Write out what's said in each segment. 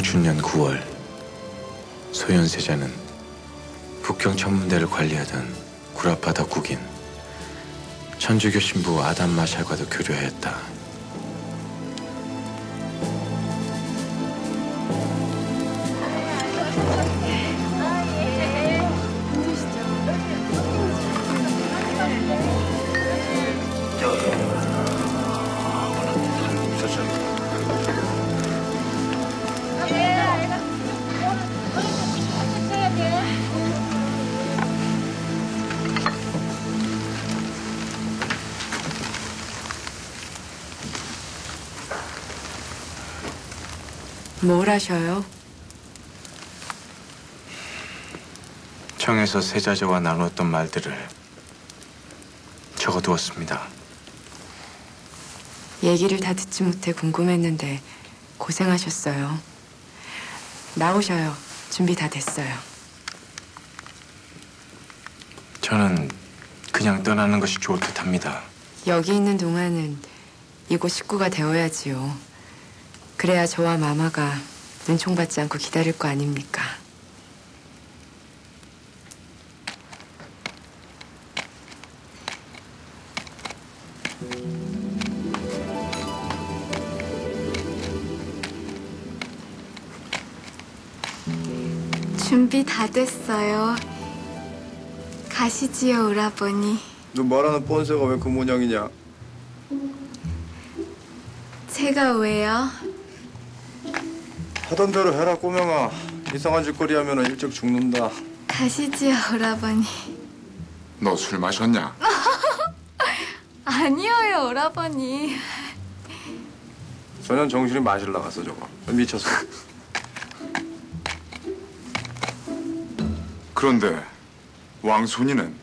청춘년 9월 소현세자는 북경 천문대를 관리하던 구라파 덕국인 천주교 신부 아담 마샬과도 교류하였다. 뭘 하셔요? 청에서 세자저와 나누었던 말들을 적어두었습니다. 얘기를 다 듣지 못해 궁금했는데 고생하셨어요. 나오셔요. 준비 다 됐어요. 저는 그냥 떠나는 것이 좋을 듯합니다. 여기 있는 동안은 이곳 식구가 되어야지요. 그래야 저와 마마가 눈총받지 않고 기다릴 거 아닙니까? 준비 다 됐어요. 가시지요, 오라버니. 너 말하는 뻔세가 왜 그 모양이냐? 제가 왜요? 하던 대로 해라, 꼬명아. 이상한 짓거리 하면 일찍 죽는다. 가시지요, 오라버니. 너 술 마셨냐? 아니에요, 오라버니. 전혀 정신이 마실 나갔어, 저거. 미쳤어. 그런데 왕손이는?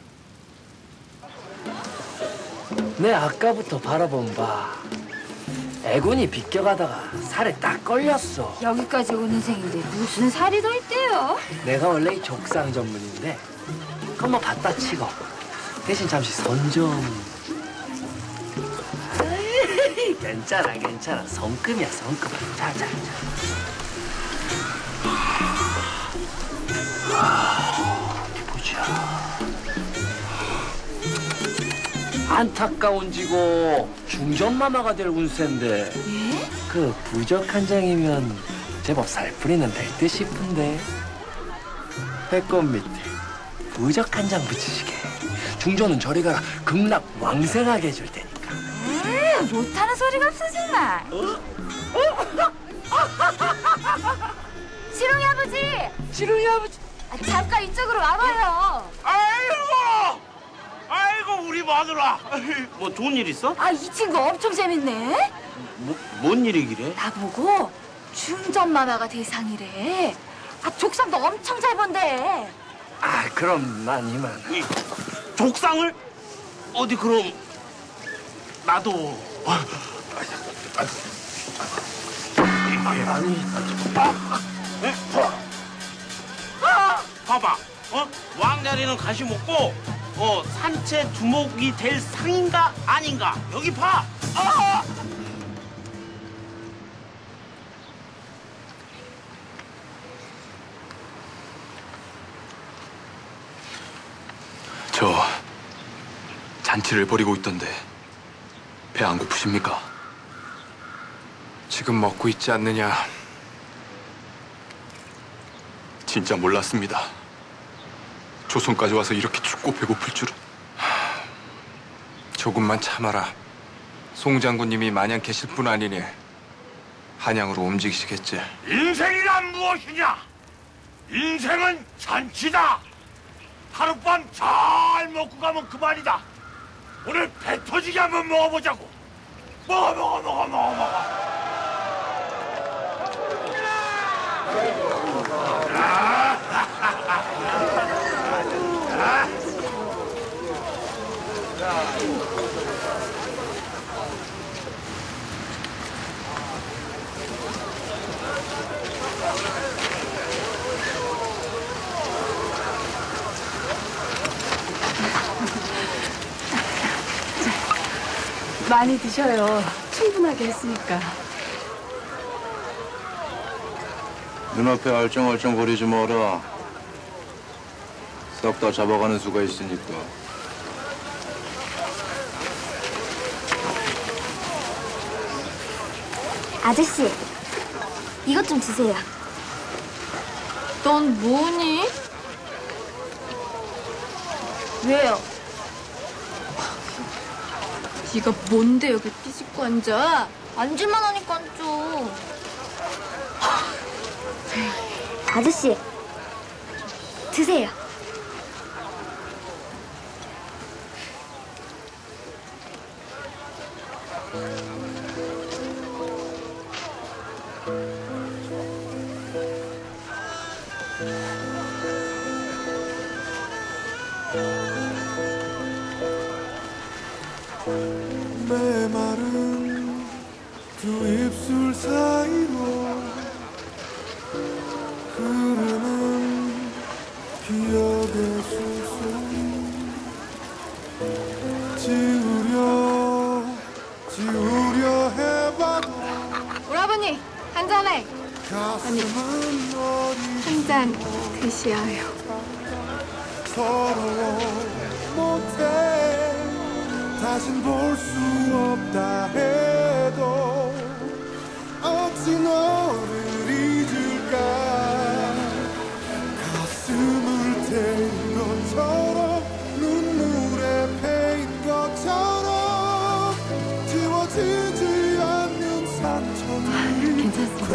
내 아까부터 바라본 바 애군이 비껴가다가 살에 딱 걸렸어. 여기까지 온 인생인데 무슨 살이 더 있대요? 내가 원래 이 족상 전문인데 그건 뭐 받다 치고 대신 잠시 선좀. 괜찮아 괜찮아. 성금이야 성금. 자자자. 보자. 안타까운지고 중전마마가 될 운세인데. 예? 그 부적 한 장이면 제법 살풀이는 될 듯 싶은데. 배꼽 밑에 부적 한 장 붙이시게. 중전은 저리 가라 극락 왕생하게 해줄 테니까. 못하는 소리가 없어 정말. 지롱이 아버지. 지룡이 아버지. 잠깐 이쪽으로 와봐요. 아이고 우리 마누라. 뭐 좋은 일 있어? 이 친구 엄청 재밌네. 뭔 일이길래? 나보고 중전마마가 대상이래. 족상도 엄청 잘 본대. 그럼 난 이만. 족상을? 어디 그럼 나도. 봐봐. 왕자리는 가시 먹고 산채 주목이 될 상인가 아닌가 여기 봐. 저 잔치를 벌이고 있던데 배 안 고프십니까? 지금 먹고 있지 않느냐? 진짜 몰랐습니다. 조선까지 와서 이렇게 춥고 배고플 줄은. 조금만 참아라. 송 장군님이 마냥 계실 뿐 아니니 한양으로 움직이시겠지. 인생이란 무엇이냐? 인생은 잔치다. 하룻밤 잘 먹고 가면 그만이다. 오늘 배 터지게 한번 먹어보자고. 먹어. 많이 드셔요. 충분하게 했으니까. 눈앞에 알쩡알쩡 거리지 마라. 싹 다 잡아가는 수가 있으니까. 아저씨, 이것 좀 주세요. 넌 뭐니? 왜요? 네가 뭔데 여기 삐집고 앉아? 앉을만 하니까 좀. 아저씨, 드세요. 메마른 두 입술 사이로 흐르는 기억의 수소리 지우려 해봐도 오라버니 한잔해. 가슴은 한 잔 드시어요. 서러워 못해 다신 볼 수 없다 해도 어찌 너를 잊을까. 가슴을 태운 것처럼 눈물에 패인 것처럼 지워지지 않는 상처들이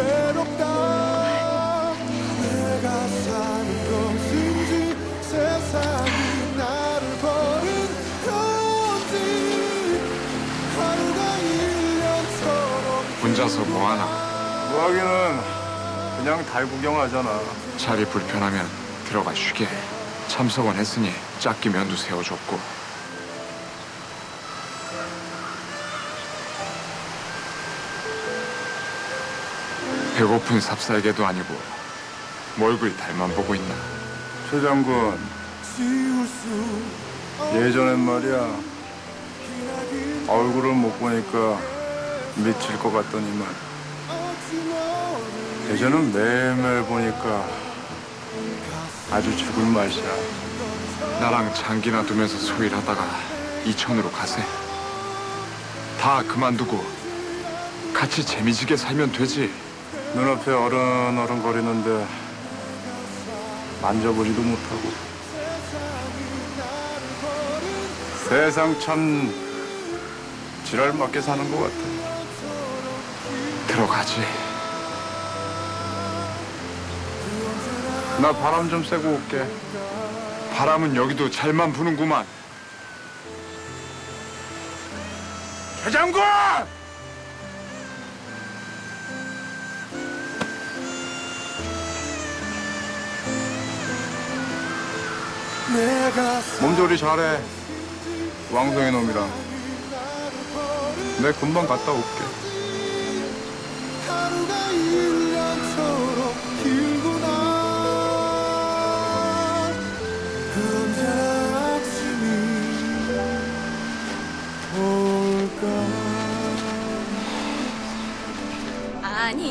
괴롭다. 내가 사는 것인지 세상이 나를 버린 건지 하루가 1년처럼 혼자서 뭐하나? 뭐하기는 그냥 달 구경하잖아. 자리 불편하면 들어가 쉬게. 참석은 했으니 짝기 면도 세워줬고. 배고픈 삽살개도 아니고 뭘 그리 달만 보고 있나. 최 장군, 지울 수 예전엔 말이야 얼굴을 못 보니까 미칠 것 같더니만 이제는 매일매일 보니까 아주 죽을 맛이야. 나랑 장기나 두면서 소일하다가 이천으로 가세. 다 그만두고 같이 재미지게 살면 되지. 눈앞에 어른어른 거리는데 만져보지도 못하고. 세상 참 지랄맞게 사는 것 같아. 들어가지. 나 바람 좀 쐬고 올게. 바람은 여기도 잘만 부는구만. 최 장군! 내가 몸조리 잘해. 왕성의 놈이랑. 내 금방 갔다 올게. 하루가 1년처럼 길구나. 그 언제나 아침이 올까.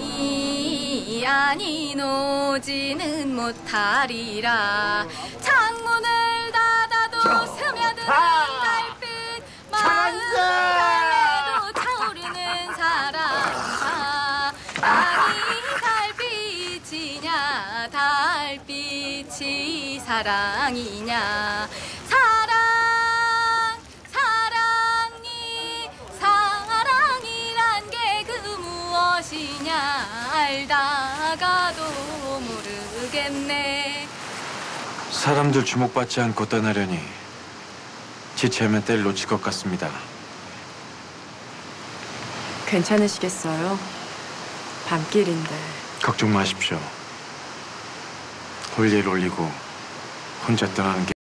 아니 노지는 못하리라. 창문을 닫아도 스며드는 달빛 마음에도 차오르는 사랑. 아니 달빛이냐 달빛이 사랑이냐. 사랑이란 게 그 무엇이냐 알다가도 모르겠네. 사람들 주목받지 않고 떠나려니 지체면 때를 놓칠 것 같습니다. 괜찮으시겠어요? 밤길인데. 걱정 마십시오. 홀일 올리고 혼자 떠나는 게